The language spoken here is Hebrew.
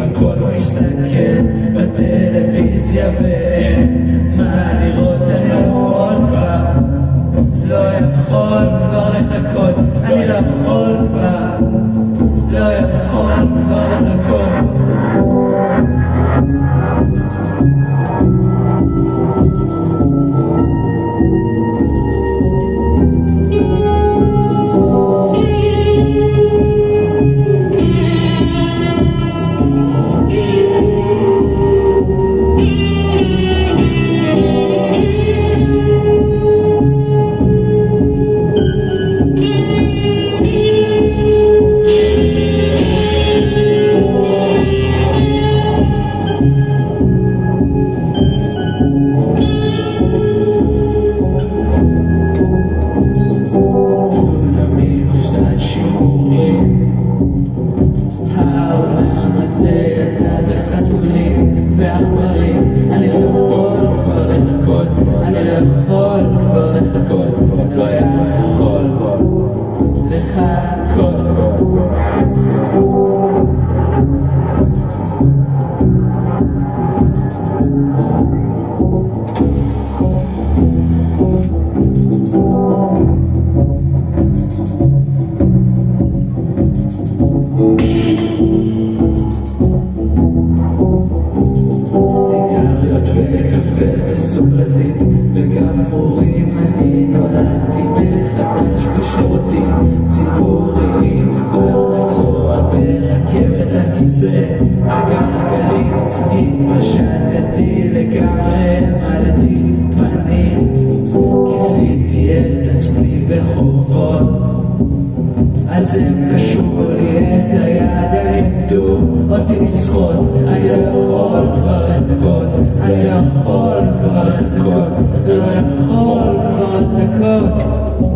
הכל מסתכל בטלוויזיה ואין מה לראות. אני לא יכול כבר, לא יכול כבר לחכות. אני לא יכול כבר, לא יכול כבר לחכות. וגפרורים, אני נולדתי מחדש בשירותים ציבוריים, ולנסוע ברכבת הכיסא הגלגלים, התפשטתי לגמרי, העמדתי פנים, כיסיתי את עצמי בחובות, אז הם קשרו לי את היד, הם לימדו אותי לשחות. אני לא יכול כבר לחכות, אני לא יכול כבר לחכות, לא יכול כבר לחכות.